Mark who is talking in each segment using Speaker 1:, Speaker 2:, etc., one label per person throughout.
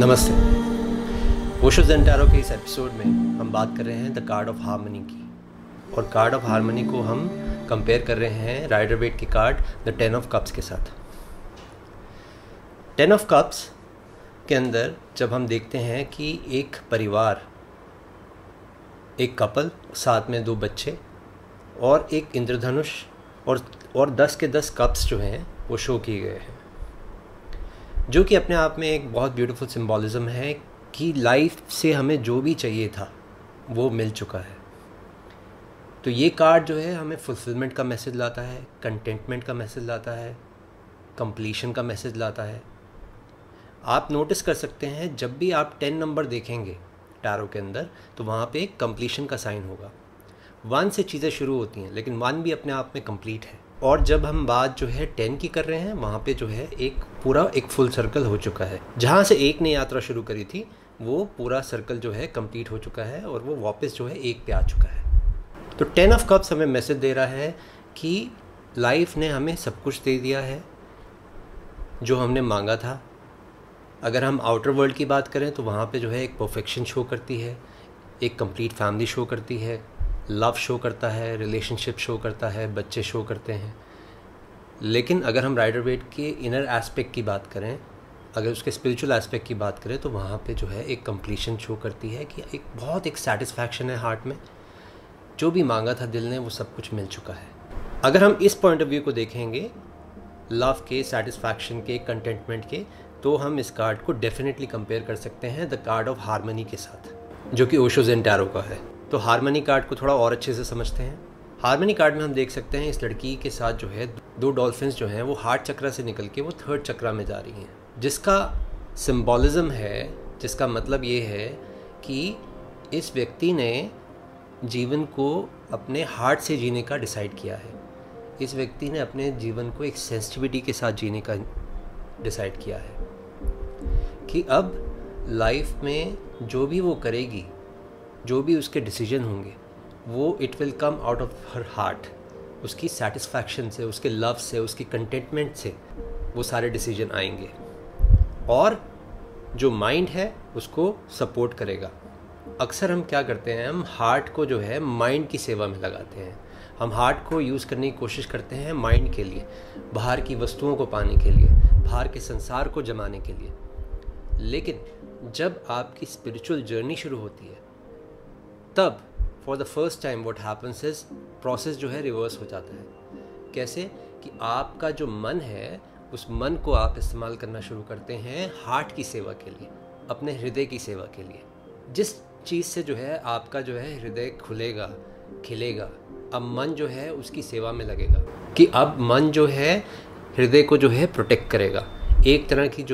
Speaker 1: नमस्ते। Osho Zen tarot के इस एपिसोड में हम बात कर रहे हैं द कार्ड ऑफ हार्मनी की। और कार्ड ऑफ हार्मनी को हम कंपेयर कर रहे हैं राइडर वेट की कार्ड द 10 ऑफ कप्स के साथ। 10 ऑफ कप्स के अंदर जब हम देखते हैं कि एक परिवार, एक कपल, साथ में 2 बच्चे और एक इंद्रधनुष और 10 के 10 कप्स जो हैं वो शो किए गए हैं, जो कि अपने आप में एक बहुत ब्यूटीफुल सिंबॉलिज्म है कि लाइफ से हमें जो भी चाहिए था वो मिल चुका है। तो ये कार्ड जो है हमें फुलफिलमेंट का मैसेज लाता है, कंटेंटमेंट का मैसेज लाता है, कंप्लीशन का मैसेज लाता है। आप नोटिस कर सकते हैं जब भी आप 10 नंबर देखेंगे टैरो के अंदर तो वहाँ पे एक कंप्लीशन का साइन होगा। 1 से चीज़ें शुरू होती हैं लेकिन 1 भी अपने आप में कंप्लीट है। और जब हम बात जो है 10 की कर रहे हैं वहाँ पे जो है एक पूरा एक फुल सर्कल हो चुका है। जहाँ से एक ने यात्रा शुरू करी थी वो पूरा सर्कल जो है कंप्लीट हो चुका है और वो वापस जो है एक पे आ चुका है। तो 10 ऑफ कप्स हमें मैसेज दे रहा है कि लाइफ ने हमें सब कुछ दे दिया है जो हमने मांगा था। अगर हम आउटर वर्ल्ड की बात करें तो वहाँ पे जो है एक परफेक्शन शो करती है, एक कंप्लीट फैमिली शो करती है, लव शो करता है, रिलेशनशिप शो करता है, बच्चे शो करते हैं। लेकिन अगर हम राइडर वेट के इनर एस्पेक्ट की बात करें, अगर उसके स्पिरिचुअल एस्पेक्ट की बात करें तो वहाँ पे जो है एक कंप्लीशन शो करती है कि एक सेटिस्फैक्शन है हार्ट में, जो भी मांगा था दिल ने वो सब कुछ मिल चुका है। अगर हम इस पॉइंट ऑफ व्यू को देखेंगे लव के, सेटिस्फैक्शन के, कंटेंटमेंट के, तो हम इस कार्ड को डेफिनेटली कंपेयर कर सकते हैं द कार्ड ऑफ हार्मनी के साथ, जो कि ओशो ज़ेन टैरो का है। तो हार्मनी कार्ड को थोड़ा और अच्छे से समझते हैं। हार्मनी कार्ड में हम देख सकते हैं इस लड़की के साथ जो है 2 डॉल्फिन्स जो हैं वो हार्ट चक्रा से निकल के वो 3rd चक्रा में जा रही हैं, जिसका सिंबॉलिज्म है, जिसका मतलब ये है कि इस व्यक्ति ने जीवन को अपने हार्ट से जीने का डिसाइड किया है। इस व्यक्ति ने अपने जीवन को एक सेंसिटिविटी के साथ जीने का डिसाइड किया है कि अब लाइफ में जो भी वो करेगी, जो भी उसके डिसीजन होंगे वो it will come out of her heart. उसकी सेटिस्फैक्शन से, उसके लव से, उसकी कंटेंटमेंट से वो सारे डिसीजन आएंगे और जो माइंड है उसको सपोर्ट करेगा। अक्सर हम क्या करते हैं, हम हार्ट को जो है माइंड की सेवा में लगाते हैं। हम हार्ट को यूज़ करने की कोशिश करते हैं माइंड के लिए, बाहर की वस्तुओं को पाने के लिए, बाहर के संसार को जमाने के लिए। लेकिन जब आपकी स्पिरिचुअल जर्नी शुरू होती है तब for the first time what happens is process जो है रिवर्स हो जाता है। कैसे कि आपका जो मन है उस मन को आप इस्तेमाल करना शुरू करते हैं हार्ट की सेवा के लिए, अपने हृदय की सेवा के लिए। जिस चीज़ से जो है आपका जो है हृदय खुलेगा, खिलेगा, अब मन जो है उसकी सेवा में लगेगा कि अब मन जो है हृदय को जो है प्रोटेक्ट करेगा। एक तरह की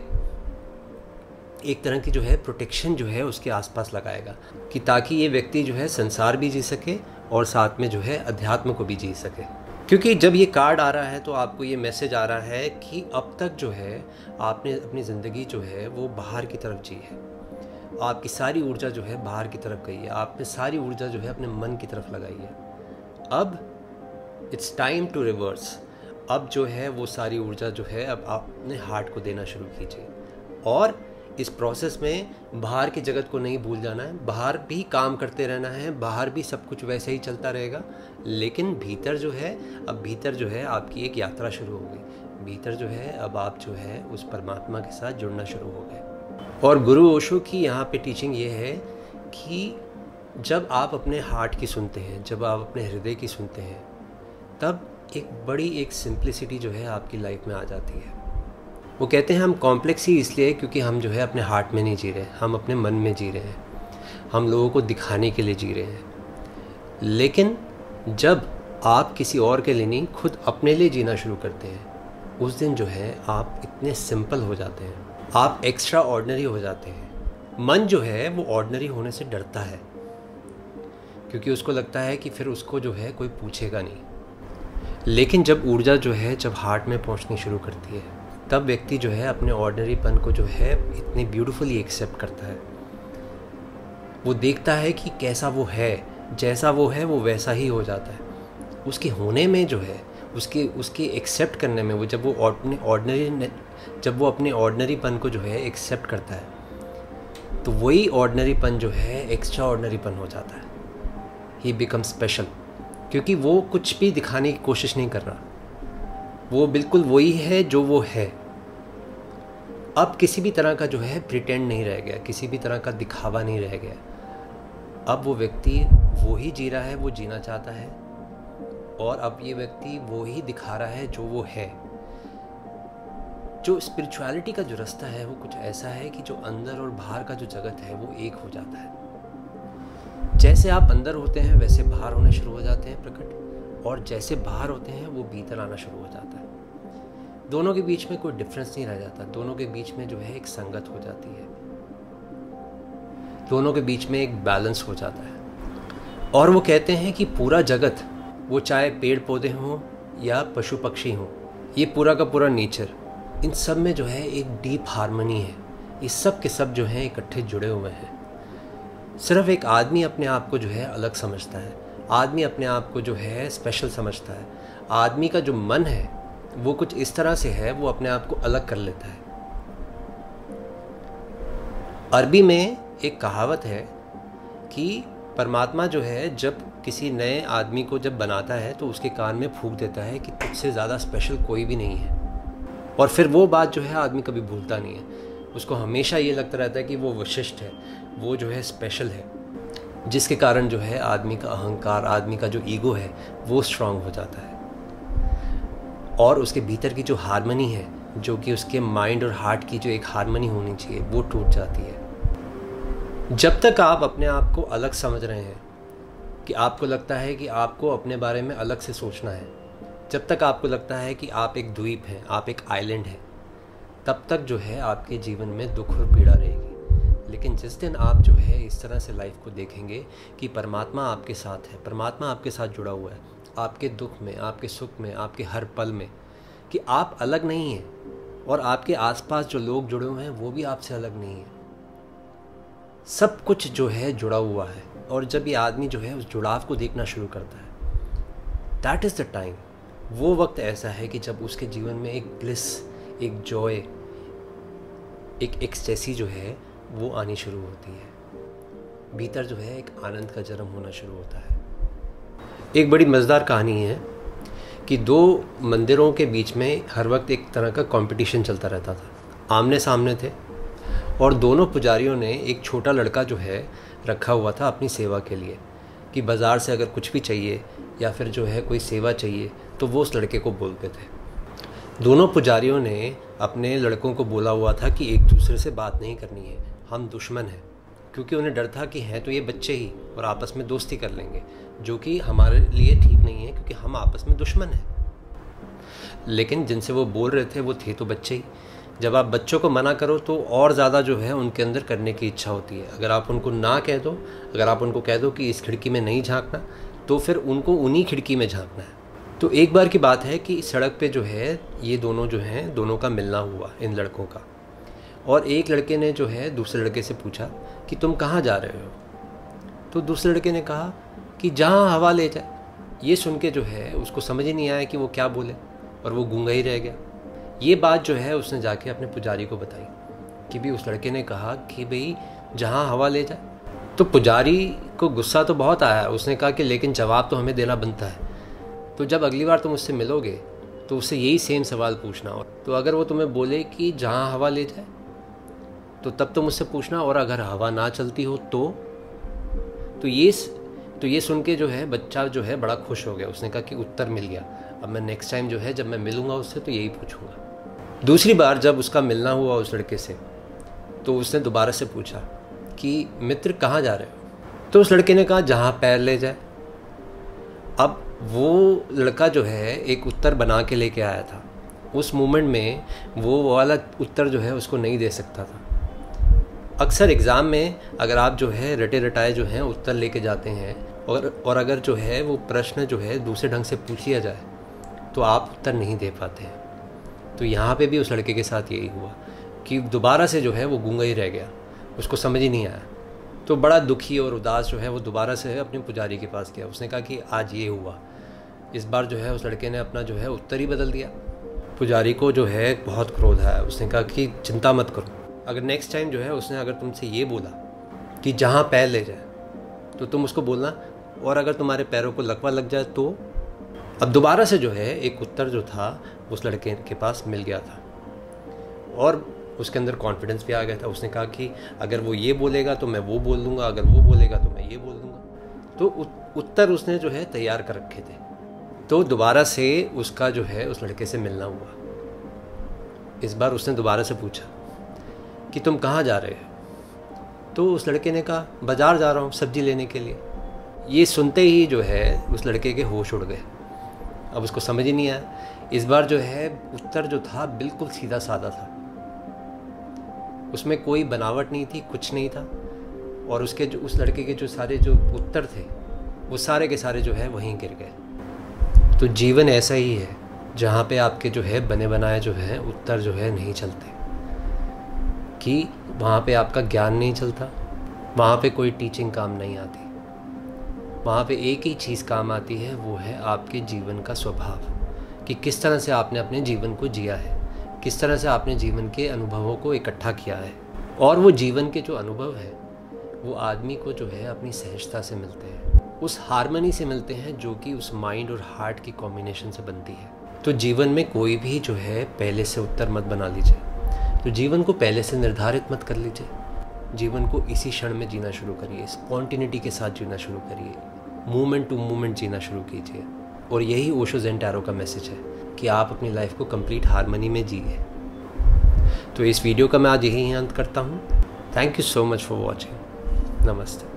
Speaker 1: जो है प्रोटेक्शन जो है उसके आसपास लगाएगा कि ताकि ये व्यक्ति जो है संसार भी जी सके और साथ में जो है अध्यात्म को भी जी सके। क्योंकि जब ये कार्ड आ रहा है तो आपको ये मैसेज आ रहा है कि अब तक जो है आपने अपनी ज़िंदगी जो है वो बाहर की तरफ जी है। आपकी सारी ऊर्जा जो है बाहर की तरफ गई है, आपने सारी ऊर्जा जो है अपने मन की तरफ लगाई है। अब इट्स टाइम टू रिवर्स। अब जो है वो सारी ऊर्जा जो है अब आप अपने हार्ट को देना शुरू कीजिए और इस प्रोसेस में बाहर की जगत को नहीं भूल जाना है। बाहर भी काम करते रहना है, बाहर भी सब कुछ वैसे ही चलता रहेगा, लेकिन भीतर जो है आपकी एक यात्रा शुरू हो गई। भीतर जो है अब आप जो है उस परमात्मा के साथ जुड़ना शुरू हो गए। और गुरु ओशो की यहाँ पे टीचिंग ये है कि जब आप अपने हार्ट की सुनते हैं, जब आप अपने हृदय की सुनते हैं, तब एक सिंप्लिसिटी जो है आपकी लाइफ में आ जाती है। वो कहते हैं हम कॉम्प्लेक्स ही इसलिए क्योंकि हम जो है अपने हार्ट में नहीं जी रहे, हम अपने मन में जी रहे हैं, हम लोगों को दिखाने के लिए जी रहे हैं। लेकिन जब आप किसी और के लिए नहीं, खुद अपने लिए जीना शुरू करते हैं, उस दिन जो है आप इतने सिंपल हो जाते हैं, आप एक्स्ट्रा ऑर्डिनरी हो जाते हैं। मन जो है वो ऑर्डिनरी होने से डरता है क्योंकि उसको लगता है कि फिर उसको जो है कोई पूछेगा नहीं। लेकिन जब ऊर्जा जो है जब हार्ट में पहुंचनी शुरू करती है तब व्यक्ति जो है अपने ऑर्डिनरीपन को जो है इतनी ब्यूटीफुली एक्सेप्ट करता है। वो देखता है कि कैसा वो है, जैसा वो है वो वैसा ही हो जाता है। उसके होने में जो है उसके एक्सेप्ट करने में, जब वो अपने ऑर्डिनरीपन को जो है एक्सेप्ट करता है तो वही ऑर्डिनरीपन जो है एक्स्ट्रा ऑर्डिनरीपन हो जाता है, ही बिकम स्पेशल, क्योंकि वो कुछ भी दिखाने की कोशिश नहीं कर रहा, वो बिल्कुल वही है जो वो है। अब किसी भी तरह का जो है प्रिटेंड नहीं रह गया, किसी भी तरह का दिखावा नहीं रह गया। अब वो व्यक्ति वो ही जी रहा है, वो जीना चाहता है, और अब ये व्यक्ति वो ही दिखा रहा है जो वो है। जो स्पिरिचुअलिटी का जो रास्ता है वो कुछ ऐसा है कि जो अंदर और बाहर का जो जगत है वो एक हो जाता है। जैसे आप अंदर होते हैं वैसे बाहर होने शुरू हो जाते हैं प्रकट, और जैसे बाहर होते हैं वो भीतर आना शुरू हो जाता है। दोनों के बीच में कोई डिफरेंस नहीं रह जाता, दोनों के बीच में जो है एक संगत हो जाती है, दोनों के बीच में एक बैलेंस हो जाता है। और वो कहते हैं कि पूरा जगत, वो चाहे पेड़ पौधे हों या पशु पक्षी हों, ये पूरा का पूरा नेचर, इन सब में जो है एक डीप हार्मनी है। ये सब के सब जो हैं इकट्ठे जुड़े हुए हैं। सिर्फ एक आदमी अपने आप को जो है अलग समझता है, आदमी अपने आप को जो है स्पेशल समझता है। आदमी का जो मन है वो कुछ इस तरह से है, वो अपने आप को अलग कर लेता है। अरबी में एक कहावत है कि परमात्मा जो है जब किसी नए आदमी को जब बनाता है तो उसके कान में फूंक देता है कि तुझसे ज़्यादा स्पेशल कोई भी नहीं है। और फिर वो बात जो है आदमी कभी भूलता नहीं है, उसको हमेशा ये लगता रहता है कि वो विशिष्ट है, वो जो है स्पेशल है, जिसके कारण जो है आदमी का अहंकार, आदमी का जो ईगो है वो स्ट्रांग हो जाता है, और उसके भीतर की जो हार्मनी है, जो कि उसके माइंड और हार्ट की जो एक हार्मनी होनी चाहिए, वो टूट जाती है। जब तक आप अपने आप को अलग समझ रहे हैं, कि आपको लगता है कि आपको अपने बारे में अलग से सोचना है, जब तक आपको लगता है कि आप एक द्वीप हैं, आप एक आइलैंड हैं, तब तक जो है आपके जीवन में दुख और पीड़ा रहेगी। लेकिन जिस दिन आप जो है इस तरह से लाइफ को देखेंगे कि परमात्मा आपके साथ है, परमात्मा आपके साथ जुड़ा हुआ है, आपके दुख में, आपके सुख में, आपके हर पल में, कि आप अलग नहीं हैं, और आपके आसपास जो लोग जुड़े हुए हैं वो भी आपसे अलग नहीं है, सब कुछ जो है जुड़ा हुआ है। और जब ये आदमी जो है उस जुड़ाव को देखना शुरू करता है, दैट इज़ द टाइम, वो वक्त ऐसा है कि जब उसके जीवन में एक ब्लिस, एक जॉय, एक एक्सटेसी जो है वो आनी शुरू होती है। भीतर जो है एक आनंद का जन्म होना शुरू होता है। एक बड़ी मज़ेदार कहानी है कि दो मंदिरों के बीच में हर वक्त एक तरह का कंपटीशन चलता रहता था। आमने सामने थे, और दोनों पुजारियों ने एक छोटा लड़का जो है रखा हुआ था अपनी सेवा के लिए, कि बाज़ार से अगर कुछ भी चाहिए या फिर जो है कोई सेवा चाहिए तो वो उस लड़के को बोलते थे। दोनों पुजारियों ने अपने लड़कों को बोला हुआ था कि एक दूसरे से बात नहीं करनी है, हम दुश्मन हैं, क्योंकि उन्हें डर था कि हैं तो ये बच्चे ही और आपस में दोस्ती कर लेंगे, जो कि हमारे लिए ठीक नहीं है क्योंकि हम आपस में दुश्मन हैं। लेकिन जिनसे वो बोल रहे थे वो थे तो बच्चे ही। जब आप बच्चों को मना करो तो और ज़्यादा जो है उनके अंदर करने की इच्छा होती है। अगर आप उनको ना कह दो, अगर आप उनको कह दो कि इस खिड़की में नहीं झांकना, तो फिर उनको उन्हीं खिड़की में झांकना है। तो एक बार की बात है कि सड़क पे जो है ये दोनों जो हैं, दोनों का मिलना हुआ इन लड़कों का, और एक लड़के ने जो है दूसरे लड़के से पूछा कि तुम कहाँ जा रहे हो? तो दूसरे लड़के ने कहा कि जहाँ हवा ले जाए। ये सुन के जो है उसको समझ ही नहीं आया कि वो क्या बोले, और वो गूंगा ही रह गया। ये बात जो है उसने जाके अपने पुजारी को बताई कि भी उस लड़के ने कहा कि भाई जहाँ हवा ले जाए। तो पुजारी को गुस्सा तो बहुत आया, उसने कहा कि लेकिन जवाब तो हमें देना बनता है, तो जब अगली बार तुम उससे मिलोगे तो उससे यही सेम सवाल पूछना, और तो अगर वो तुम्हें बोले कि जहाँ हवा ले जाए तो तब तुम उससे पूछना, और अगर हवा ना चलती हो तो ये सुन के जो है बच्चा जो है बड़ा खुश हो गया। उसने कहा कि उत्तर मिल गया, अब मैं नेक्स्ट टाइम जो है जब मैं मिलूँगा उससे तो यही पूछूंगा। दूसरी बार जब उसका मिलना हुआ उस लड़के से, तो उसने दोबारा से पूछा कि मित्र कहाँ जा रहे हो? तो उस लड़के ने कहा जहाँ पैर ले जाए। अब वो लड़का जो है एक उत्तर बना के लेके आया था, उस मोमेंट में वो वाला उत्तर जो है उसको नहीं दे सकता था। अक्सर एग्ज़ाम में अगर आप जो है रटे रटाए जो हैं उत्तर लेके जाते हैं, और अगर जो है वो प्रश्न जो है दूसरे ढंग से पूछ लिया जाए तो आप उत्तर नहीं दे पाते हैं। तो यहाँ पे भी उस लड़के के साथ यही हुआ कि दोबारा से जो है वो गूंगा ही रह गया, उसको समझ ही नहीं आया। तो बड़ा दुखी और उदास जो है वो दोबारा से अपने पुजारी के पास गया। उसने कहा कि आज ये हुआ। इस बार जो है उस लड़के ने अपना जो है उत्तर ही बदल दिया। पुजारी को जो है बहुत क्रोध आया। उसने कहा कि चिंता मत करो, अगर नेक्स्ट टाइम जो है उसने अगर तुमसे ये बोला कि जहाँ पैर ले जाए तो तुम उसको बोलना, और अगर तुम्हारे पैरों को लकवा लग जाए तो। अब दोबारा से जो है एक उत्तर जो था उस लड़के के पास मिल गया था और उसके अंदर कॉन्फिडेंस भी आ गया था। उसने कहा कि अगर वो ये बोलेगा तो मैं वो बोल दूँगा, अगर वो बोलेगा तो मैं ये बोल दूँगा। तो उत्तर उसने जो है तैयार कर रखे थे। तो दोबारा से उसका जो है उस लड़के से मिलना हुआ। इस बार उसने दोबारा से पूछा कि तुम कहाँ जा रहे हो? तो उस लड़के ने कहा बाज़ार जा रहा हूँ सब्ज़ी लेने के लिए। ये सुनते ही जो है उस लड़के के होश उड़ गए। अब उसको समझ ही नहीं आया। इस बार जो है उत्तर जो था बिल्कुल सीधा साधा था, उसमें कोई बनावट नहीं थी, कुछ नहीं था। और उसके जो उस लड़के के जो सारे जो उत्तर थे वो सारे के सारे जो है वहीं गिर गए। तो जीवन ऐसा ही है जहाँ पे आपके जो है बने बनाए जो है उत्तर जो है नहीं चलते, कि वहाँ पे आपका ज्ञान नहीं चलता, वहाँ पे कोई टीचिंग काम नहीं आती। वहाँ पे एक ही चीज़ काम आती है, वो है आपके जीवन का स्वभाव, कि किस तरह से आपने अपने जीवन को जिया है, किस तरह से आपने जीवन के अनुभवों को इकट्ठा किया है। और वो जीवन के जो अनुभव है वो आदमी को जो है अपनी सहजता से मिलते हैं, उस हार्मनी से मिलते हैं जो कि उस माइंड और हार्ट की कॉम्बिनेशन से बनती है। तो जीवन में कोई भी जो है पहले से उत्तर मत बना लीजिए, तो जीवन को पहले से निर्धारित मत कर लीजिए। जीवन को इसी क्षण में जीना शुरू करिए, स्पॉन्टिनिटी के साथ जीना शुरू करिए, मोमेंट टू मोमेंट जीना शुरू कीजिए। और यही ओशो ज़ेन टैरो का मैसेज है कि आप अपनी लाइफ को कंप्लीट हार्मनी में जिए। तो इस वीडियो का मैं आज यही अंत करता हूँ। Thank you so much for watching. नमस्ते।